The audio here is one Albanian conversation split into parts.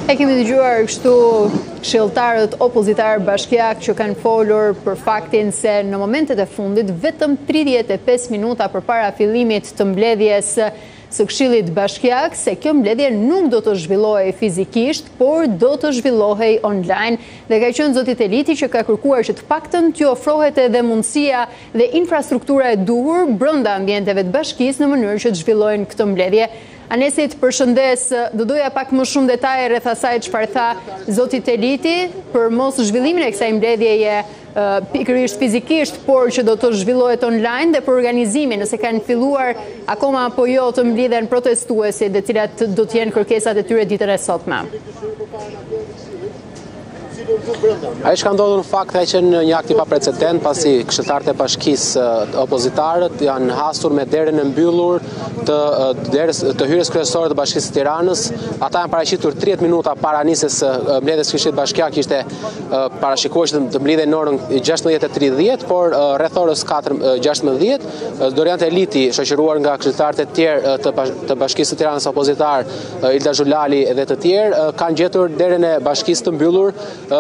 E kemi dëgjuar kështu këshilltarët opozitar bashkiak që kanë folur për faktin se në momentet e fundit vetëm 35 minuta përpara fillimit të mbledhjes së Këshillit Bashkiak se kjo mbledhje nuk do të zhvillohej fizikisht, por do të zhvillohej online. Dhe ka qenë zoti Teliti që ka kërkuar që të paktën t'ju ofrohet edhe mundësia dhe infrastruktura e duhur brenda ambienteve të bashkisë në mënyrë që të zhvillojnë këtë mbledhje. Anesit, përshëndes, do doja pak më shumë detaje rreth asaj çfarë tha zoti Teliti për mos zhvillimin e kësaj mbledhjeje pikërisht fizikisht, por që do të zhvillohet online dhe për organizimin, nëse kanë filluar akoma apo jo të mblidhen protestuesit dhe cilat do të jenë kërkesat e tyre ditën e sotme. Ajo që ka ndodhur në fakt ka qenë një akt i paprecedent pasi këshilltarët e bashkisë opozitarët janë hasur me derën e mbyllur të hyrjes kryesore të Bashkisë së Tiranës. Ata janë paraqitur 30 minuta para nisjes së mbledhjes së Këshillit Bashkiak, ishte parashikuar që të mblidhej në orën 16:30, por rreth orës 4:16 Dorian Teliti, shoqëruar nga këshilltarët e tjerë të Bashkisë së Tiranës opozitar, Ilda Zhulali dhe të tjerë, kanë gjetur derën e Bashkisë të mbyllur.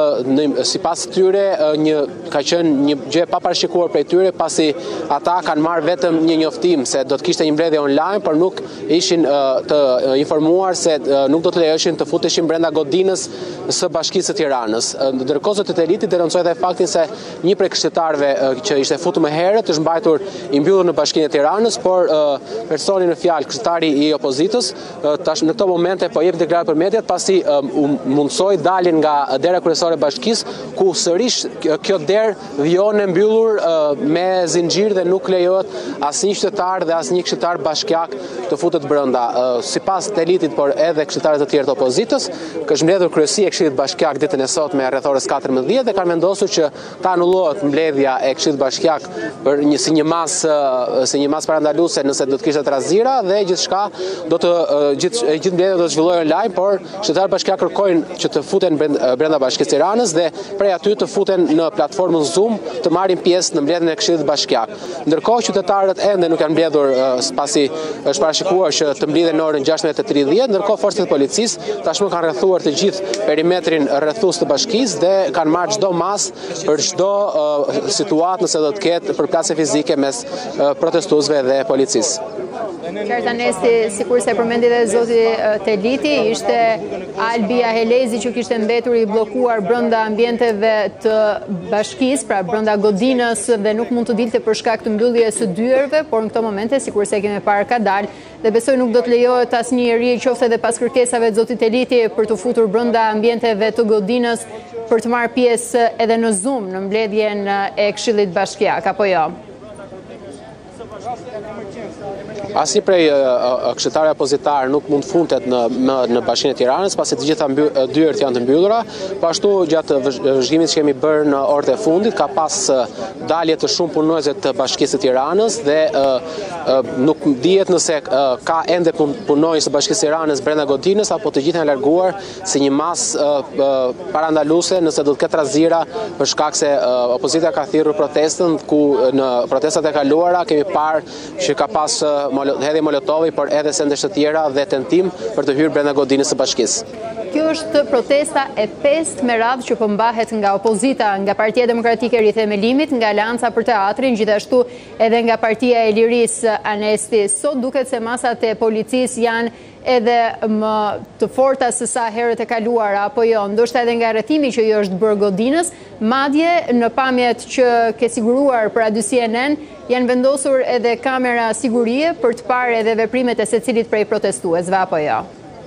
Sipas tyre ka qenë një gjë pa parashikuar prej tyre pasi ata kanë marrë vetëm një njoftim se do të kishte një mbledhje online, por nuk ishin të informuar se nuk do të lejoheshin të futeshin brenda godinës së Bashkisë së Tiranës. Ndërkohë zoti Teliti denoncoi edhe faktin se një prej këshilltarëve që ishte futur më herët është mbajtur i mbyllur në Bashkinë e Tiranës, por personi në fjalë, këshilltari i opozitës, tash në këto momente po jep deklaratë për mediat pasi mundsoi daljen nga dera kryesore e Bashkisë, ku sërish kjo derë vijone mbyllur me zinxhir dhe nuk lejohet asnjë qytetar dhe asnjë këshilltar bashkiak të futet brenda. Sipas Telitit, por edhe këshilltarët të tjerë të opozitës, ka mbledhur kryesia e Këshillit Bashkiak ditën e sotme rreth orës 14 dhe kanë vendosur që ta anullohet mbledhja e Këshillit Bashkiak për si një mas parandaluese nëse do të kishte trazira dhe gjithçka gjithë mbledhja do të zhvillohej online, por këshilltarët bashkiak kërkojnë që të futen brenda Bashkisë Tiranës dhe prej aty të futen në platformën Zoom të marrin pjesë në mbledhjen e Këshillit Bashkiak. Ndërkohë qytetarët ende nuk janë mbledhur pasi është parashikuar që të mblidhen në orën 16:30, ndërkohë forcat e policisë tashmë kanë rrethuar të gjithë perimetrin rrethues të bashkisë dhe kanë marrë çdo mas për çdo situatë nëse do të ketë përplasje fizike mes protestuesve dhe policisë. Qartë Anesti, sikur se përmendi dhe zoti Teliti, ishte Albia Helezi që kishte mbetur i bllokuar brenda ambienteve të bashkisë, pra brenda godinës dhe nuk mund të dilte për shkak të mbylljes së dyerve, por në këto momente, sikur se kemi parë, ka dalë dhe besoj nuk do të lejohet asnjë njeri, qoftë edhe pas kërkesave të zotit Teliti, për të futur brenda ambienteve të godinës për të marrë pjesë edhe në Zoom në mbledhjen e Këshillit Bashkiak, apo jo? Asnjë prej këshilltarëve opozitar nuk mund fundet në Bashkinë e Tiranës pasi të gjitha dyert janë të mbyllura. Po ashtu gjatë vëzhgimit që kemi bërë në orët e fundit ka pas dalje të shumë punonjësve të Bashkisë së Tiranës dhe nuk dihet nëse ka ende punonjës të Bashkisë së Tiranës brenda godinës apo të gjitha janë larguar si një mas parandaluese nëse do të ketë trazira për shkak se opozita ka thirrur protestën, ku në protestat e kaluara kemi parë që ka pas hedhje molotovi, por edhe sendesh të tjera dhe tentim për të hyrë brenda godinës së bashkisë. Kjo është protesta e 5 me radhë që përmbahet nga opozita, nga Partia Demokratike e Rithemelimit, nga Aleanca për Teatrin, gjithashtu edhe nga Partia e Lirisë, Anesti. Sot duket se masat e policisë janë edhe më të forta se sa herët e kaluara, apo jo, ndoshta edhe nga rrethimi që jo është bërë godinës, madje në pamjet që ke siguruar për Ady CNN, janë vendosur edhe kamera sigurie për të parë edhe veprimet e secilit prej protestuesve, apo jo?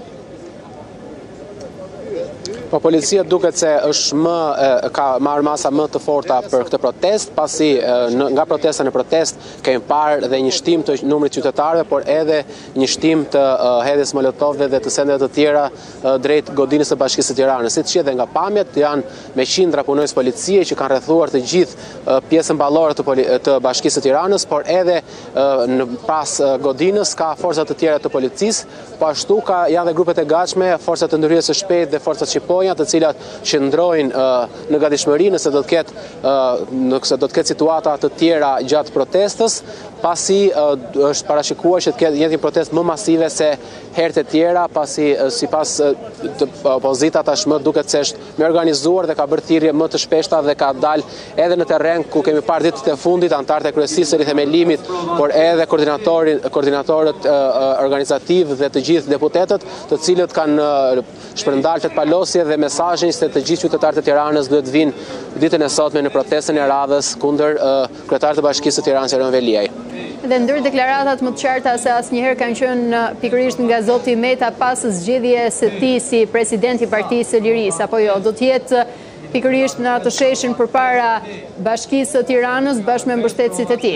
Po policia duket se është ka marrë masa më të forta për këtë protest, pasi nga protesta në protest kemi parë dhe një shtim të numrit qytetarëve, por edhe një shtim të hedhjes molotovëve dhe të sendeve të tjera drejt godinës së Bashkisë së Tiranës. Siç edhe nga pamjet, janë me qindra punonjës policie që kanë rrethuar të gjithë pjesën ballore të Bashkisë së Tiranës, por edhe në pas godinës ka forcat të tjera të policisë, po ashtu janë dhe grupet e gatshme, forcat të ndërhyrjes së shpejtë dhe forcat shqiptare, të cilat qëndrojnë në gatishmëri nëse do të ketë situata të tjera gjatë protestës, pasi është parashikuar që të ketë një protestë më masive se herët e tjera, pasi sipas opozita tashmë duket se është më organizuar dhe ka bërë thirrje më të shpeshta dhe ka dalë edhe në terren ku kemi parë ditët e fundit anëtarët e kryesisë së rithemelimit, por edhe koordinatorët organizativ dhe të gjithë deputetët, të cilët kanë shpërndarë tetpalosje dhe mesazhin se të gjithë qytetarët e Tiranës duhet vinë ditën e sotme në protestën e radhës kundër kryetarit të Bashkisë së Tiranës Erën Veliaj. Dhe ndër deklaratat më të qarta se asnjëherë kanë qenë pikërisht nga zoti Meta pas zgjedhjes së tij si presidenti i Partisë së Lirisë, apo jo, do të jetë pikërisht në atë sheshin përpara Bashkisë së Tiranës bashkë me mbështetësit e tij.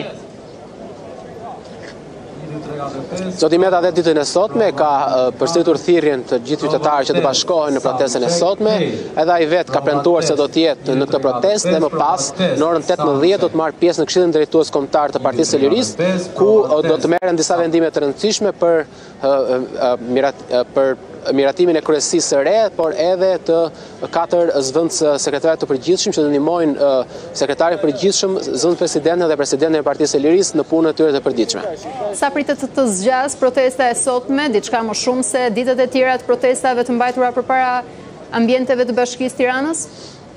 Zoti Meta dhe ditën e sotme ka përsëritur thirrjen të gjithë qytetarëve që të bashkohen në protestën e sotme, edhe ai vetë ka premtuar se do të jetë në këtë protestë dhe më pas në orën 18 do të marrë pjesë në Këshillin Drejtues Kombëtar të Partisë së Lirisë, ku do të merren disa vendime të rëndësishme për miratimin e kryesisë së re, por edhe të 4 zëvendës sekretarit të përgjithshëm që do ndihmojnë sekretarin përgjithshëm, zëvendës presidentin dhe presidentin e Partisë së Lirisë në punën e tyre të përditshme. Sa pritet të zgjas protesta e sotme, diçka më shumë se ditët e tjera të protestave të mbajtura përpara ambienteve të Bashkisë Tiranës?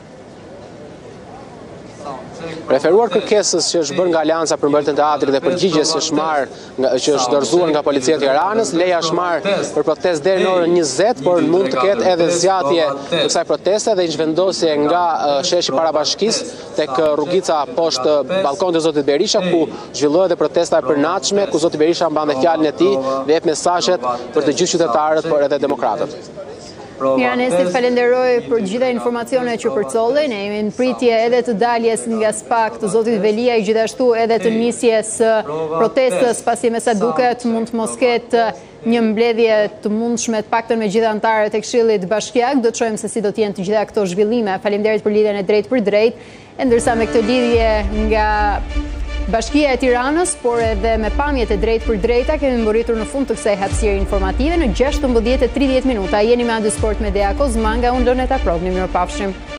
Referuar kërkesës që është bërë nga Alianca për mbrojtjen e teatrit dhe përgjigjes që është dorëzuar nga policia e Tiranës, leja është marrë për protestë deri në orën 20, por mund të ketë edhe zgjatje të kësaj proteste dhe zhvendosje nga sheshi para Bashkisë tek rrugica poshtë balkonit të zotit Berisha, ku zhvillohet edhe protesta e përnaçme, ku zoti Berisha mbante fjalën e tij dhe jep mesazhet për të gjithë qytetarët, por edhe demokratët. Miranesi, falenderoj për gjitha informacionet që përcolli. Ne jemi në pritje edhe të daljes nga SPAK të zotit Veliaj, gjithashtu edhe të nisjes protestës, pasi me sa duket mund të mos ketë një mbledhje të mundshme të paktën me gjithë anëtarët e Këshillit Bashkiak. Do të shohim se si do të jenë të gjitha këto zhvillime. Faleminderit për lidhjen e drejtë për drejtë, ndërsa me këtë lidhje nga Bashkia e Tiranës, por edhe me pamjet e drejtë për drejta, kemi mbërritur në fund të kësaj hapësire informative në 16:30 minuta. Jeni me Andi Sport me Dea Kozmanga, unë Loneta Provni, mirupafshim.